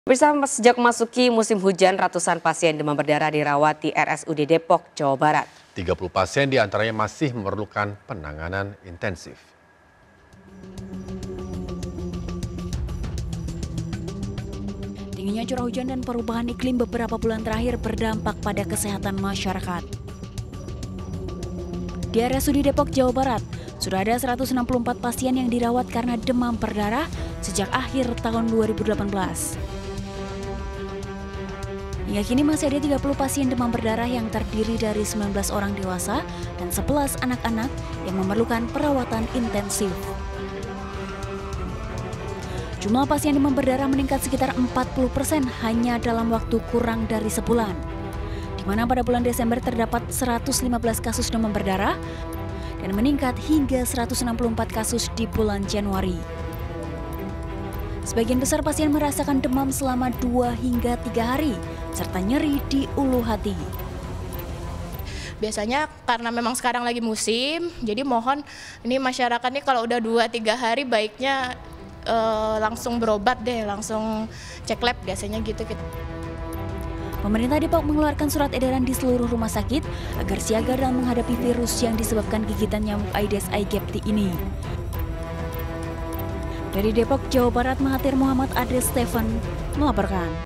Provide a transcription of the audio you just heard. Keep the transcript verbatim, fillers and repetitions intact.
Bersama sejak memasuki musim hujan, ratusan pasien demam berdarah dirawat di R S U D Depok, Jawa Barat. tiga puluh pasien diantaranya masih memerlukan penanganan intensif. Tingginya curah hujan dan perubahan iklim beberapa bulan terakhir berdampak pada kesehatan masyarakat. Di R S U D Depok, Jawa Barat, sudah ada seratus enam puluh empat pasien yang dirawat karena demam berdarah sejak akhir tahun dua ribu delapan belas. Hingga kini masih ada tiga puluh pasien demam berdarah yang terdiri dari sembilan belas orang dewasa dan sebelas anak-anak yang memerlukan perawatan intensif. Jumlah pasien demam berdarah meningkat sekitar empat puluh persen hanya dalam waktu kurang dari sebulan, di mana pada bulan Desember terdapat seratus lima belas kasus demam berdarah dan meningkat hingga seratus enam puluh empat kasus di bulan Januari. Sebagian besar pasien merasakan demam selama dua hingga tiga hari, serta nyeri di ulu hati. Biasanya karena memang sekarang lagi musim, jadi mohon ini masyarakat nih kalau udah dua tiga hari baiknya eh, langsung berobat deh, langsung cek lab biasanya gitu. gitu. Pemerintah Depok mengeluarkan surat edaran di seluruh rumah sakit agar siaga dalam menghadapi virus yang disebabkan gigitan nyamuk Aedes aegypti ini. Dari Depok, Jawa Barat, Mahathir Muhammad Adres Stephen melaporkan.